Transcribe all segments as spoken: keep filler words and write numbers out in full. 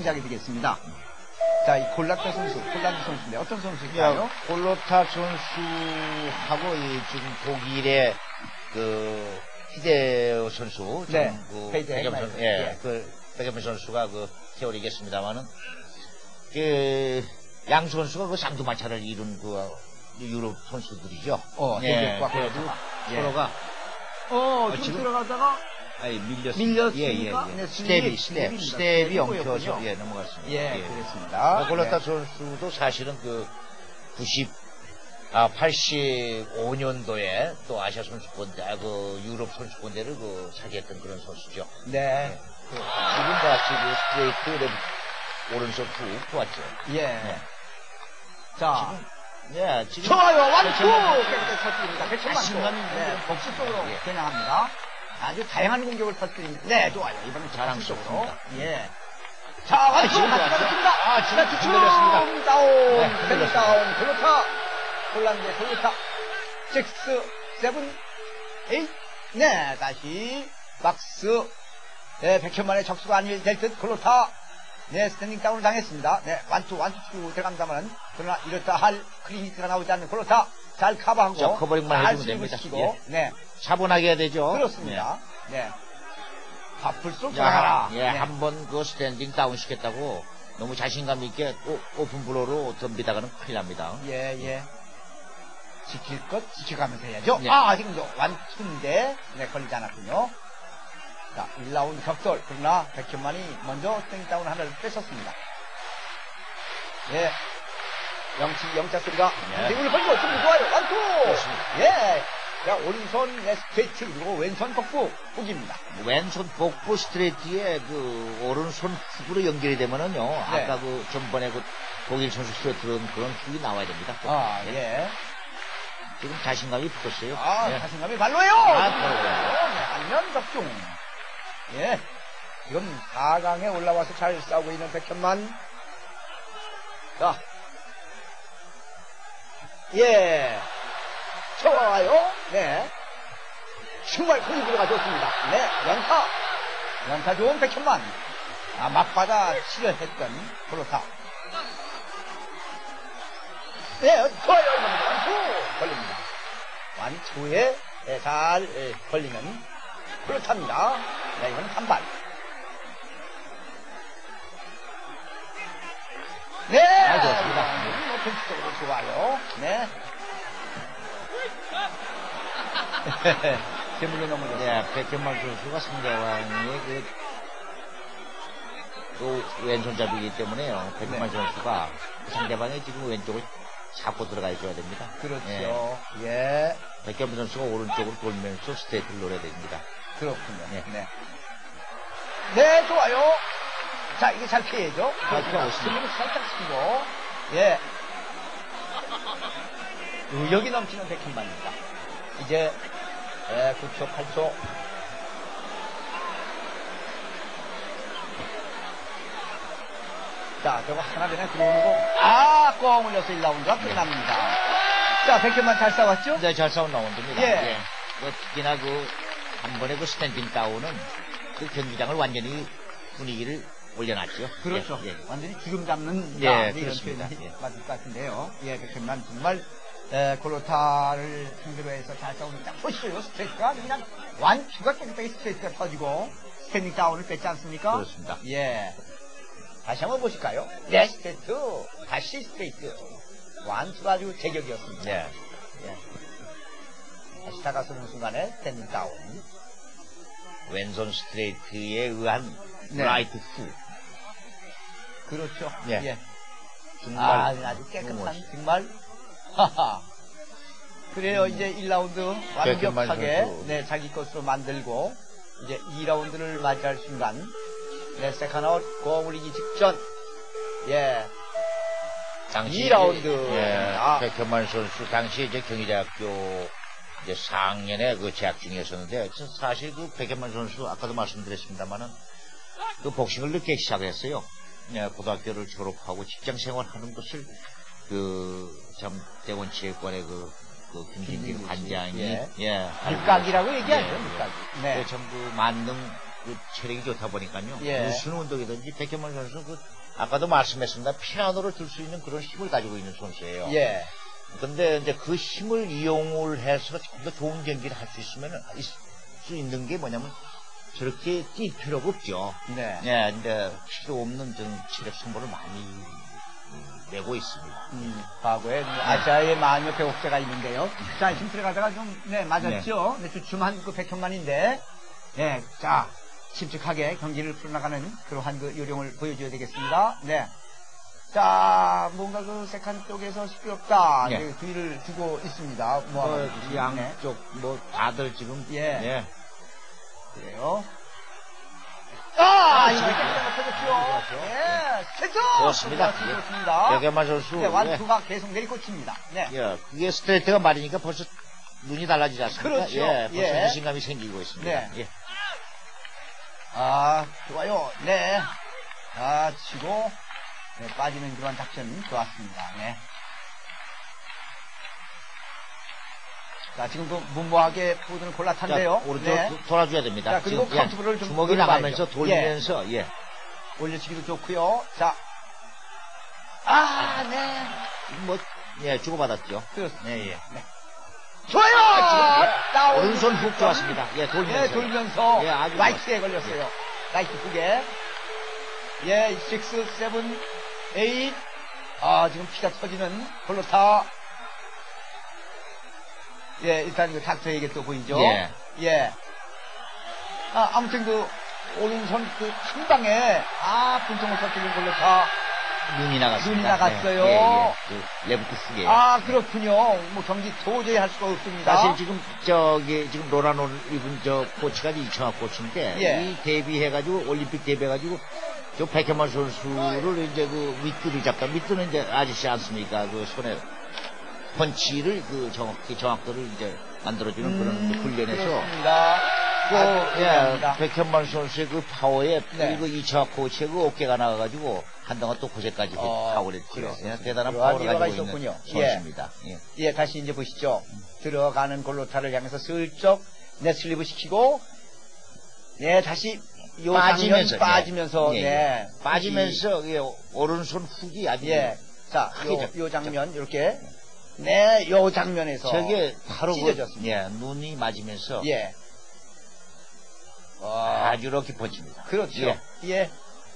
시작이 되겠습니다. 자, 이 골라타 선수, 폴란드 선수인데 어떤 선수일까요? 골로타 선수하고 이 지금 독일의 그 히데 선수, 네, 그 히데 백염 선수, 예, 예. 그 백염 선수가 그 세월이겠습니다만은 그 양 선수가 그 쌍두마차를 이룬 그 유럽 선수들이죠. 어, 예, 독일과 그래도 골로타. 예. 서로가 어, 어, 좀 지금- 들어가다가 아니, 밀렸, 밀렸습니까? 예, 예, 예. 네, 스텝이, 스텝이, 스텝, 스텝입니다. 스텝이 엉켜서, 스텝이고요. 예, 넘어갔습니다. 예, 예. 그렇습니다. 아, 골로타 네. 선수도 사실은 그 구십, 아, 팔십오 년도에 또 아시아 선수권대, 아, 그 유럽 선수권대를 그 차지했던 그런 선수죠. 네. 그, 지금 같이 그 스트레이트 랩 오른손 훅 좋았죠. 예. 네. 자. 예, 지금. 좋아요, 완투! 백천만 깨끗하게 터뜨립니다. 백천만 자신감 네, 있는 복수 쪽으로 예. 겨냥합니다. 아주 다양한 공격을 터뜨립니다. 네, 좋아요. 이번엔 자랑스럽습니다. 예. 자, 완투! 지금 같이 좋았죠? 가겠습니다. 아, 지금 자, 흔들렸습니다. 쭉 다운, 네, 네, 흔들렸습니다. 다운, 골로타. 폴란드의 골로타. 식스, 세븐, 에잇. 네, 다시 박스. 네, 백현만의 적수가 아닐 될 듯 골로타. 네, 스탠딩 다운을 당했습니다. 네, 완투, 완투 치고 들어갑니다만, 그러나 이렇다 할 클리니트가 나오지 않는 골로타. 잘 커버하고. 자, 커버링만 잘 해주면 됩니다. 스윙을 치고, 예. 네, 차분하게 해야 되죠. 그렇습니다. 네. 바쁠수록 예, 돌아가라. 예, 네. 한 번 그 스탠딩 다운 시켰다고 너무 자신감 있게 오, 오픈 블로로 덤비다가는 큰일 납니다. 예, 예. 지킬 것 지켜가면서 해야죠. 네. 아, 지금도 완투인데, 네, 걸리지 않았군요. 자, 일 라운드 격돌. 그러나 백현만이 먼저 스탠딩 다운 하나를 뺏었습니다. 예. 영치, 영차 소리가 네. 대구를 벌리고 좀 좋아요. 완투! 그렇습니다. 예. 자, 오른손 네, 스트레이트 그리고 왼손 복부 훅입니다. 왼손 복부 스트레이트에 그 오른손 훅으로 연결이 되면은요. 네. 아까 그 전번에 그 독일 선수 스트레이트는 그런 훅이 나와야 됩니다. 아, 예. 지금 자신감이 붙었어요. 아, 예. 자신감이 발로예요. 아, 네, 그래요. 안면 적중. 예. 지금 사 강에 올라와서 잘 싸우고 있는 백현만. 자. 예. 좋아요. 네. 정말 공격가 좋습니다. 네. 연타. 연타 좋은 백현만. 아, 맞받아 치료했던 골로타. 네, 좋아요. 이겁니다. 완투. 걸립니다. 완투에 네, 잘 예, 걸리는 골로타입니다. 네, 이건 한 발. 네. 아, 좋습니다. 뭐, 전체적으로 좋아요. 네. 재물로 넘어졌어요. 네, 백현만 선수가 상대방의 그, 또 왼손잡이기 때문에요. 백현만 네. 선수가 상대방의 지금 왼쪽을 잡고 들어가 줘야 됩니다. 그렇죠. 예. 백현만 선수가 오른쪽으로 돌면서 스테이트를 노려야 됩니다. 그렇군요. 네. 네. 네, 좋아요. 자, 이게 잘 피해야죠. 잘 피하고 있습니다. 스윙을 살짝 치고, 예. 의욕이 넘치는 백현만입니다. 이제, 예, 구 초, 팔 초. 자, 저거 하나 그냥 들어오는 거. 아, 꽝 올려서 일 라운드가 끝납니다. 자, 백현만 잘 싸웠죠? 네, 잘 싸운 라운드입니다. 예. 그 특히나 그, 한 번에 그 스탠딩 다운은 그 경기장을 완전히 분위기를 올려놨죠. 그렇죠. 예, 예. 완전히 주름 잡는 예, 다, 그렇습니다. 이런 표현이 예. 맞을 것 같은데요. 예, 백현만 정말 에, 골로타를 상대로 해서 잘 싸우는 딱 보시죠. 스트레이트가 그냥 완투가 깨끗하게 스트레이트가 터지고 스탠딩 다운을 뺐지 않습니까? 그렇습니다. 예. 다시 한번 보실까요? 네, 스트레이트. 다시 스트레이트. 완투가 아주 제격이었습니다. 예. 예. 다시 다가서는 순간에 스탠딩 다운. 왼손 스트레이트에 의한 네. 라이트 후. 그렇죠. 예. 예. 정말 아, 아주 깨끗한, 멋있- 정말. 하하. 그래요, 이제 일 라운드 완벽하게, 선수. 네, 자기 것으로 만들고, 이제 이 라운드를 맞이할 순간, 네, 세컨아웃 고물리기 직전, 예, 당시 이 라운드. 예, 아. 백현만 선수 당시 이제 경희대학교 이제 사 학년에 그 재학 중이었었는데 사실 그 백현만 선수 아까도 말씀드렸습니다만은 그 복싱을 늦게 시작했어요. 예, 고등학교를 졸업하고 직장 생활하는 것을 그 참 대원체육관의 그, 그 김진길 김진길 씨. 관장이 예. 예, 밑각이라고 얘기하죠, 예, 밑각. 예. 네. 그 전부 만능 그 체력이 좋다 보니까요. 예. 무슨 운동이든지 백현만 선수는 그 아까도 말씀했습니다. 피아노를 들 수 있는 그런 힘을 가지고 있는 선수예요. 예. 근데 이제 그 힘을 이용을 해서 좀 더 좋은 경기를 할 수 있으면 있을 수 있는 게 뭐냐면 저렇게 뛸 필요가 없죠. 네. 예, 근데 필요 없는 좀 체력 승부를 많이 내고 있습니다. 음, 과거에 아시아의 마녀 배옥자가 있는데요. 자, 지금 들어가다가 좀, 네, 맞았죠? 네, 주춤한 그 백현만인데, 네, 자, 침착하게 경기를 풀어나가는 그러한 그 요령을 보여줘야 되겠습니다. 네. 자, 뭔가 그 세칸 쪽에서 시끄럽다. 예. 네, 뒤를 두고 있습니다. 뭐, 뭐, 네. 양쪽, 뭐, 다들 지금. 예. 예. 그래요. 아, 이거 지금 깨끗하게 터졌죠. 예, 세트! 좋습니다. 좋습니다. 백현만 선수. 네, 예. 완투가 계속 내리꽂힙니다. 네. 예, 그게 스트레이트가 말이니까 벌써 눈이 달라지지 않습니까? 그렇죠. 예, 벌써 예. 자신감이 생기고 있습니다. 네. 예. 아, 좋아요. 네. 아, 치고, 네, 빠지는 그런 작전 좋았습니다. 네. 자, 지금 그 무모하게 푸드는 자, 골라탄데요. 오른쪽 네. 도- 돌아줘야 됩니다. 자, 그리고 지금, 카운트볼을 좀 주먹이 돌려봐야죠. 나가면서 돌리면서, 예. 올려치기도 좋고요. 자. 아, 네. 뭐, 예, 주고받았죠. 그렇습니다. 예, 예. 네. 좋아요! 다운. 오른손 훅 좋았습니다. 예, 돌면서. 네, 돌면서 예, 아주 라이트에 걸렸어요. 라이트 후게. 예, 육, 칠, 팔. 아, 지금 피가 터지는 콜로타. 예, 일단 그 닥터에게 또 보이죠? 예. 예. 아, 아무튼 그 오른손 그 한 방에 아, 분통을 터뜨린 콜로타. 눈이 나갔습니다. 눈이 나갔어요. 예, 예, 예. 그 레프트 후게. 아, 그렇군요. 뭐 경기 도저히 할 수가 없습니다. 사실 지금 저기 지금 노란 옷 입은 저 코치가 이청학 코치인데 예. 이 데뷔해가지고 올림픽 데뷔해가지고 저 백현만 선수를 이제 그 윗줄을 잡다 윗줄은 이제 아저씨 않습니까? 그 손에 펀치를 그 정확히 정확도를 이제 만들어주는 음, 그런 이제 훈련에서 그렇습니다. 또, 아, 예, 감사합니다. 백현만 선수의 그 파워에 네. 그리고 이청학 코치의 그 어깨가 나가가지고 한동안 또 고세까지 어, 파워를 했죠. 그렇습니다. 예, 대단한 그러한 파워를 일화가 가지고 있었군요. 있는 선수입니다. 예. 예, 다시 이제 보시죠. 들어가는 골로타를 향해서 슬쩍 네슬리브 시키고, 네, 다시 요 빠지면서, 장면 빠지면서, 예, 예, 네. 예. 빠지면서 예, 오른손 훅이 아주 예. 자, 크게 요, 잡- 요 장면, 이렇게. 네, 요 장면에서. 저게 바로 그, 찢어졌습니다. 예, 눈이 맞으면서 예. 와, 아주 이렇게 퍼집니다. 그렇죠. 예. 예.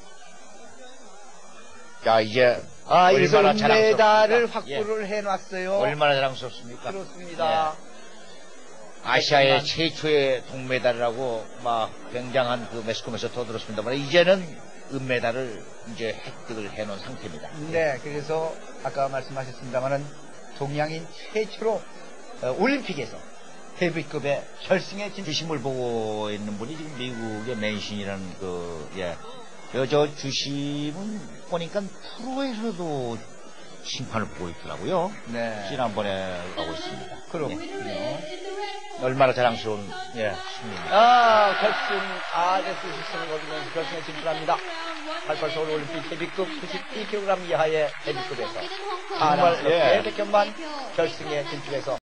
자, 이제 아, 이래서 얼마나 은메달을 자랑스럽습니까? 확보를 해놨어요. 얼마나 자랑스럽습니까? 그렇습니다. 예. 아시아의 백현만. 최초의 동메달이라고 막 굉장한 그 매스컴에서 떠들었습니다만 이제는 은메달을 이제 획득을 해놓은 상태입니다. 네, 그래서 아까 말씀하셨습니다만은 동양인 최초로 어, 올림픽에서 헤비급의 결승에 진출. 주심을 보고 있는 분이 지금 미국의 맨신이라는 그, 예. 저, 저 주심은 보니까 프로에서도 심판을 보고 있더라고요. 네. 지난번에 하고 있습니다. 그렇군요. 예. 얼마나 자랑스러운, 예, 승리입니다. 아, 결승, 아, 네, 수식승을 거두면서 결승에 진출합니다. 팔십팔 서울 올림픽 헤비급 구십이 킬로그램 이하의 헤비급에서 정말, 예. 백현만 결승에 진출해서